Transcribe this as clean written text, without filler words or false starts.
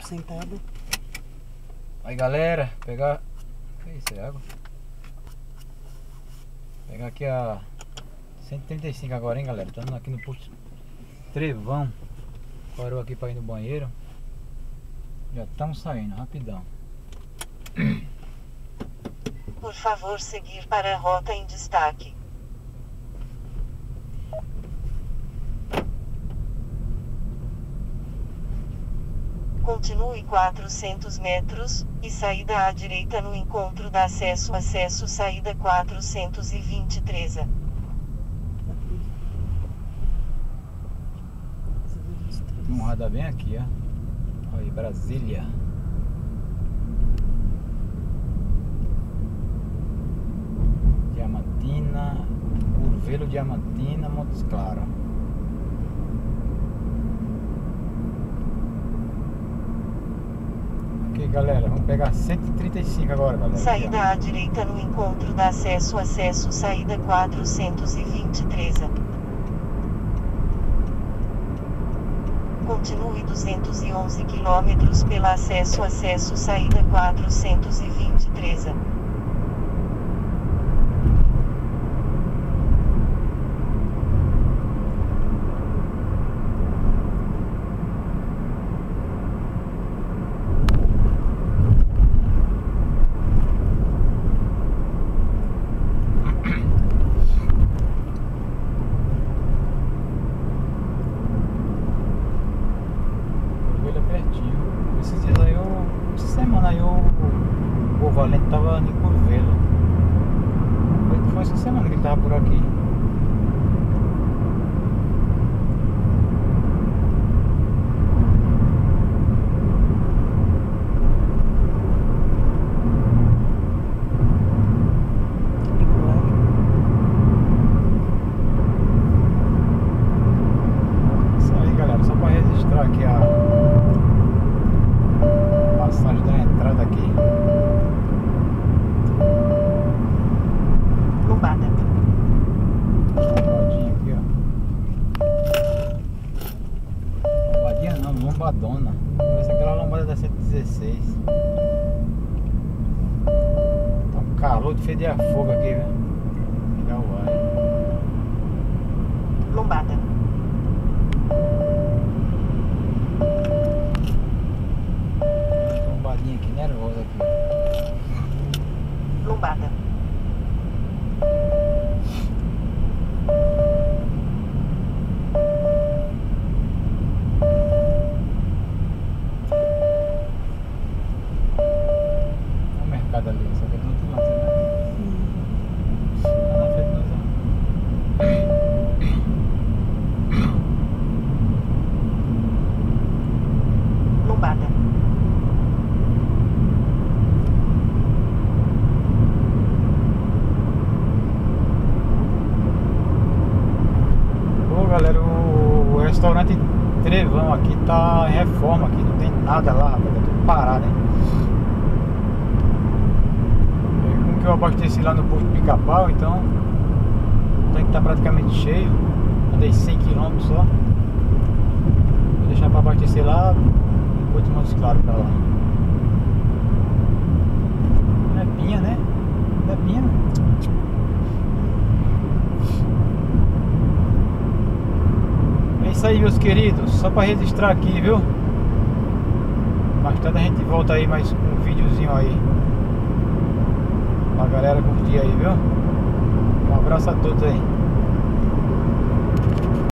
sentada. Aí galera, pegar. Que isso, é água? Pegar aqui a 135 agora, hein galera. Estamos aqui no posto Trevão. Parou aqui para ir no banheiro. Já estamos saindo, rapidão. Por favor, seguir para a rota em destaque. Continue 400 metros, e saída à direita no encontro da acesso saída 423. Um radar bem aqui, ó. Olha aí, Brasília. Diamantina, Curvelo, Diamantina, Montes Claros. Ok, galera, vamos pegar 135 agora, galera. Saída à direita no encontro da acesso saída 423. Continue 211 km pela acesso saída 423. Esses dias aí essa semana aí o Valente tava em Curvelo. Foi essa semana que ele tava por aqui. Isso aí galera, só para registrar aqui a passagem da entrada aqui. Lombada. Lombadinha aqui, ó. Lombadinha não, lombadona. Parece aquela lombada da 116. Tá um calor de feder a fogo aqui, velho. Ligar o ar. Lombada. Lombadinha aqui, nervosa aqui. Lombada. Olha o mercado ali, só que é do outro lado, né? Lá na frente nós Lombada. Ô galera, o restaurante Trevão aqui tá em reforma aqui, não tem nada lá, rapaz, tá tudo parado, hein? Como que eu abasteci lá no posto Pica-Pau, então o tanque tá praticamente cheio. Andei 100 km só. Vou deixar pra abastecer lá depois de Montes Claros pra lá. Não é pinha, né? Não é pinha. É isso aí, meus queridos, só para registrar aqui, viu? Mais tarde a gente volta aí mais com um videozinho aí pra galera curtir aí, viu? Um abraço a todos aí.